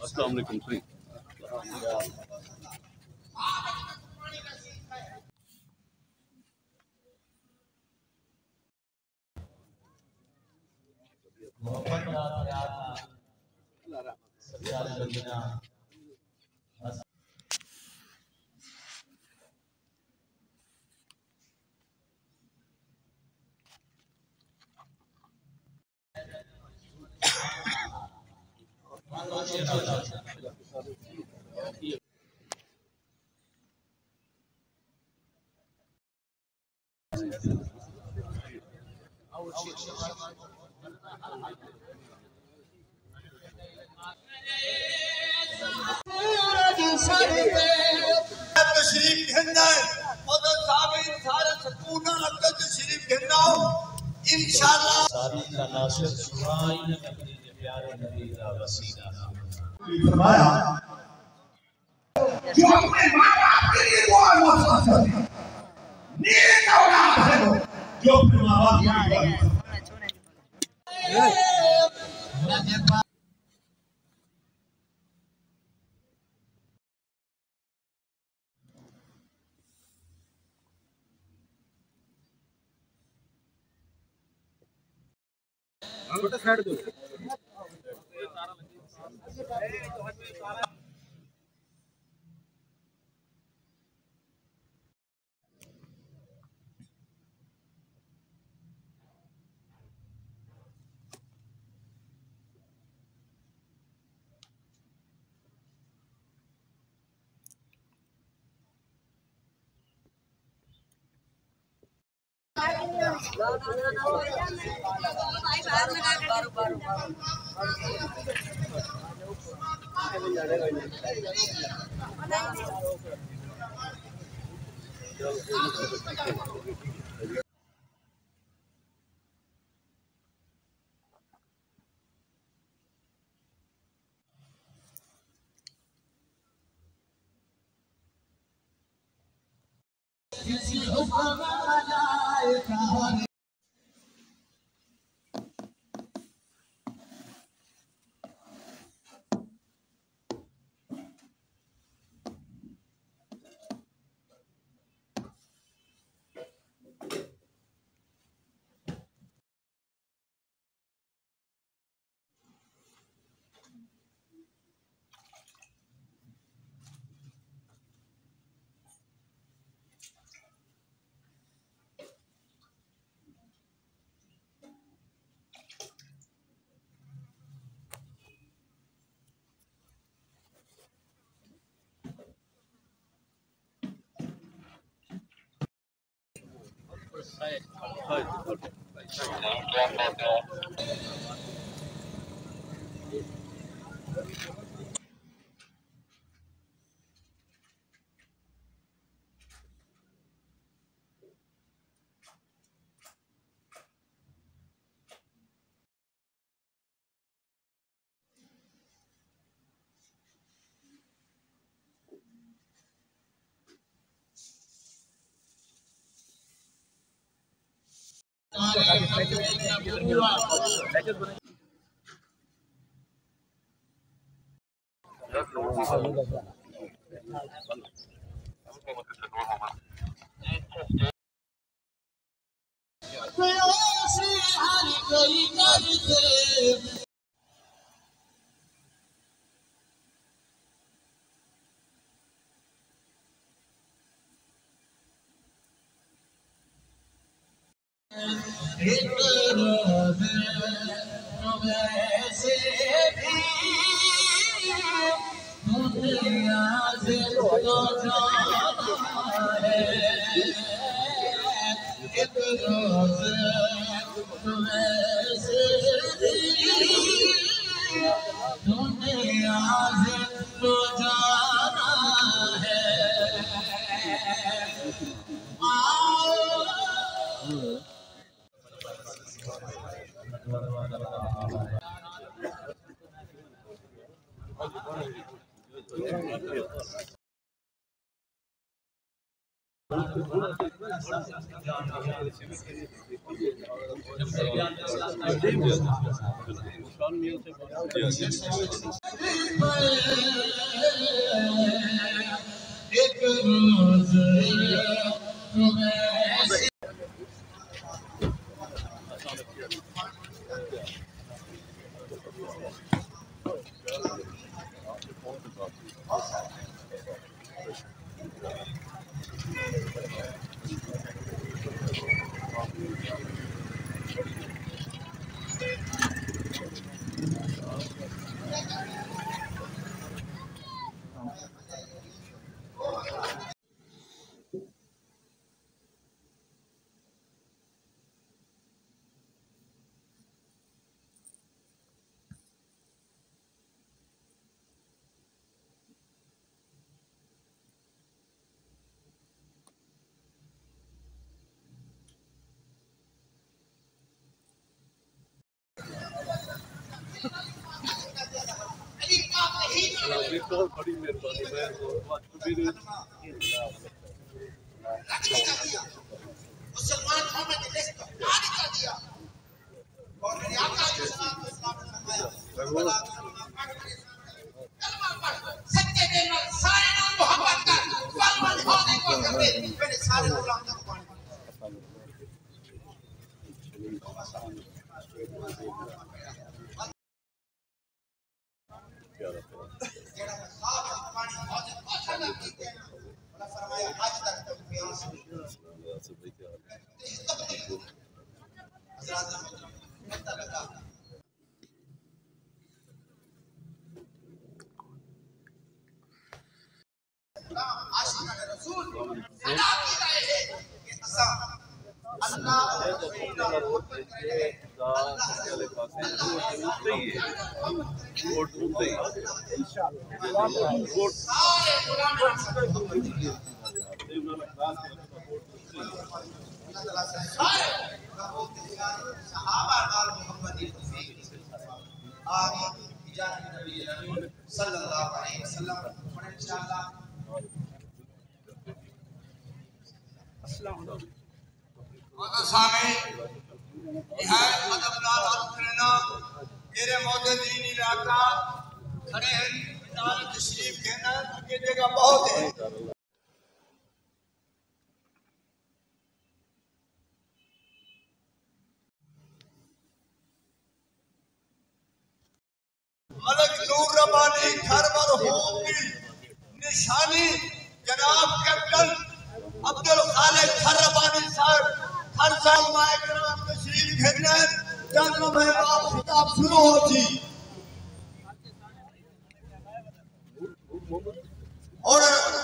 अस्सलाम वालेकुम सही। फरमाया जो अपने माँ बाप के लिए दुआ मत करो, नेक औलाद है वो जो अपने माँ बाप के लिए दुआ छोटा साइड दो। बड़ी मेहरबानी मुसलमान मोहम्मद ने देश को आगे कर दिया और मेरे आका अलैहिस्सलाम ने फरमाया कलमा पढ़ सच्चे दिल में सारे नाम मोहब्बत कर फलमान होने को करते मेरे सारे गुलाम तक पानी मलक नूर रबानी घर मरहूम की निशानी जनाब कैप्टन अब्दुल खालिक घर रबानी साहब हर साल मायकराम तशरीफ घेरने जन्म में बाप खिताब शुरू होती और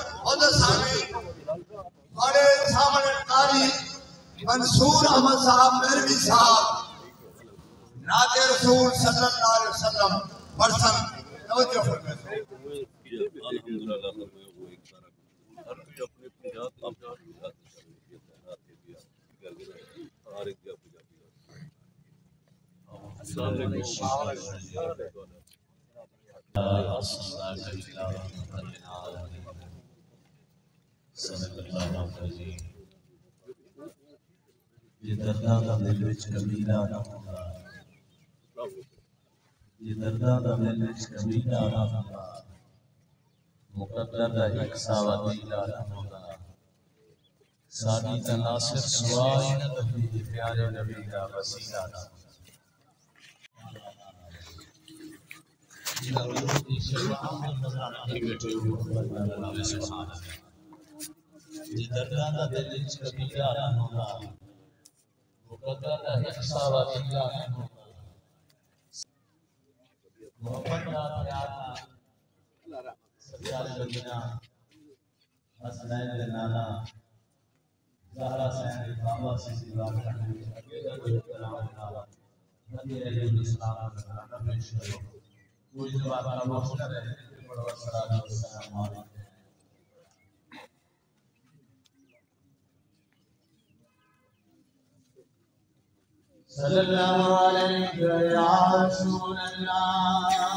हमारे सामने कारी मंसूर अहमद साहब मेरवी साहब नाते रसूल सल्लल्लाहु अलैहि वसल्लम पर्सन तवज्जो फरमाइए। अल्हम्दुलिल्लाह वो एक सारा हर कोई अपने अपनी जात आप जात हर एक का पूजा अस्सलाम वालेकुम ये दर्दा दा दिल विच कमीना ना होंदा ये दर्दा दा दिल विच कमीना ना होंदा मुकद्दर दा एक सावा दीदा ना होंदा साडी दा नासिर सवाई ना नबी प्यारे नबी दा वसीला ना ये दर्दा दा दिल विच कमीना ना होंदा मुकद्दर दा एक सावा दीदा ना होंदा मोहब्बत दा प्यार सच्चा लगना हसनैन दे नाना ज़हरा सैन बाबा सिद्दीक़ बाबा नबी अलैहिस्सलाम का नाम पेश करो कोई जवाब का मौका है बड़ा सलाम अलैहि सल्लल्लाहु अलैहि या रसूल अल्लाह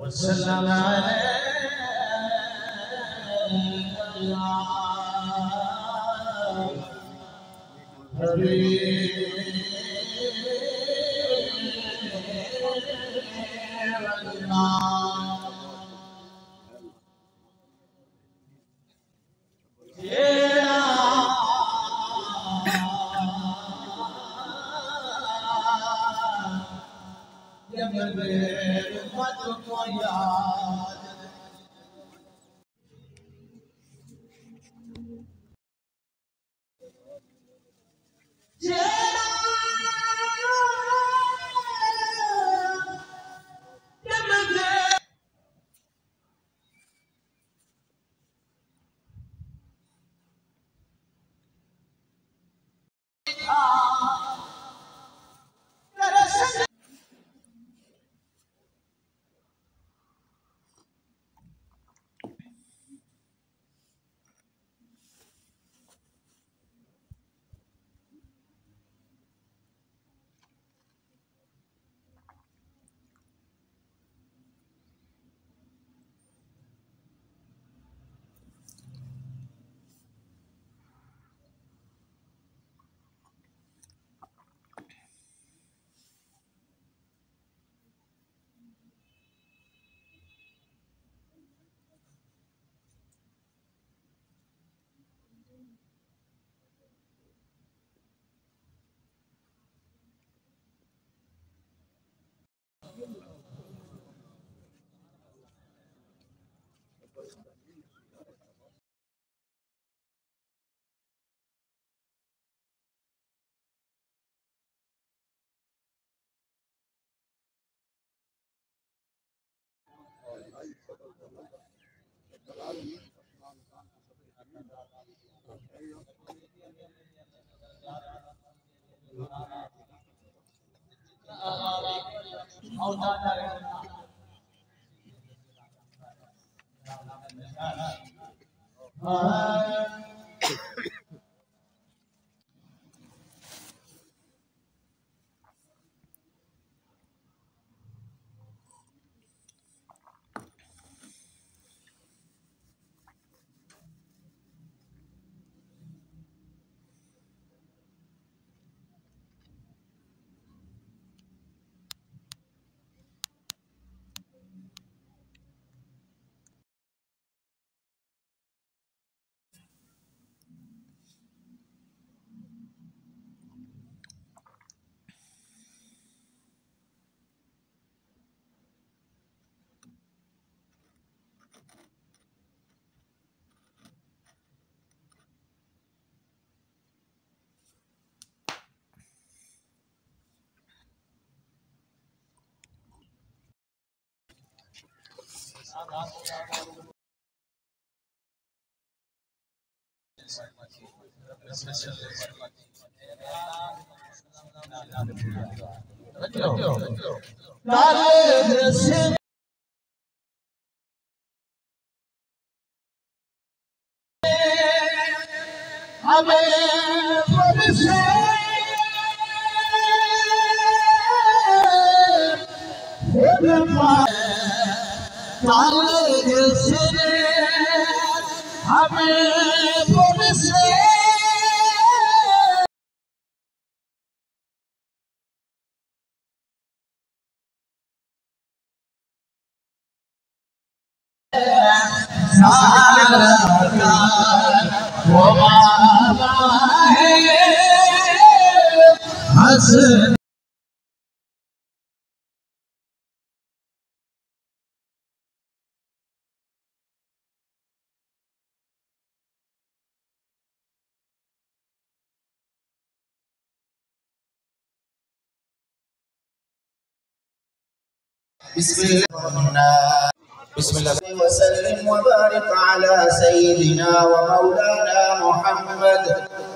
बिस्मिल्लाह वसल्लिम व बारिक अला सय्यिदिना व मौलाना मुहम्मद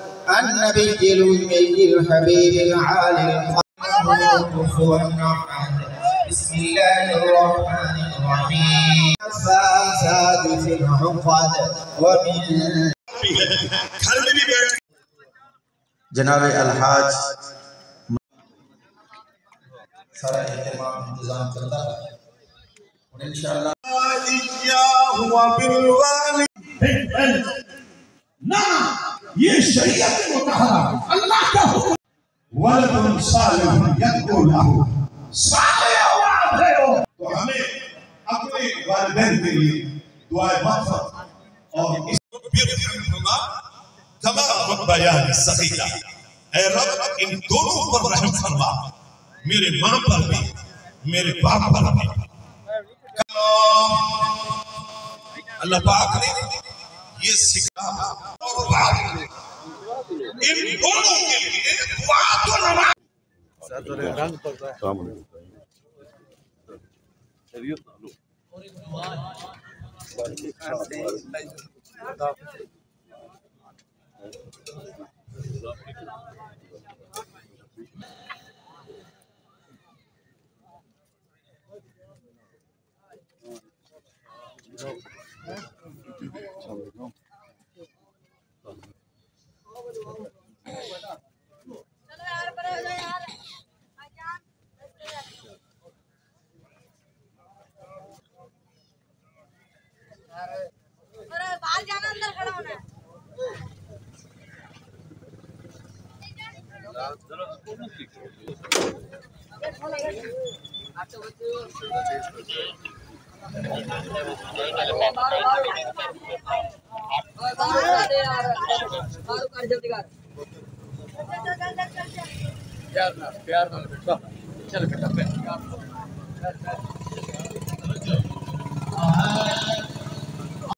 अन्नबिय्यिल उम्मिय्यिल हबीबिल आलिल कुफुवन अहद बिस्मिल्लाहिर रहमानिर रहीम फासाद फिल उक़द व मिन घर में भी बैठ जनाब अलहाज सारा इंतजाम चलता है। इंशाअल्लाह। ना ये शरीयत में मुतहरा अल्लाह का हुक्म वलदुन सालिहुन यदउ लहू सालिह औलाद है तो हमें अपने वालिदैन के लिए दुआए मग़फ़िरत और इस तमाम बयान सहीला ऐ रब इन दोनों पर रहम फरमा, मेरे मां पर भी मेरे बाप पर भी। अल्लाह पाक ने ये सिखा और बाप इन दोनों के लिए दुआ तो नमाज बाहर जाना, अंदर खड़ा होना है। प्यार ना बेटा चल बेटा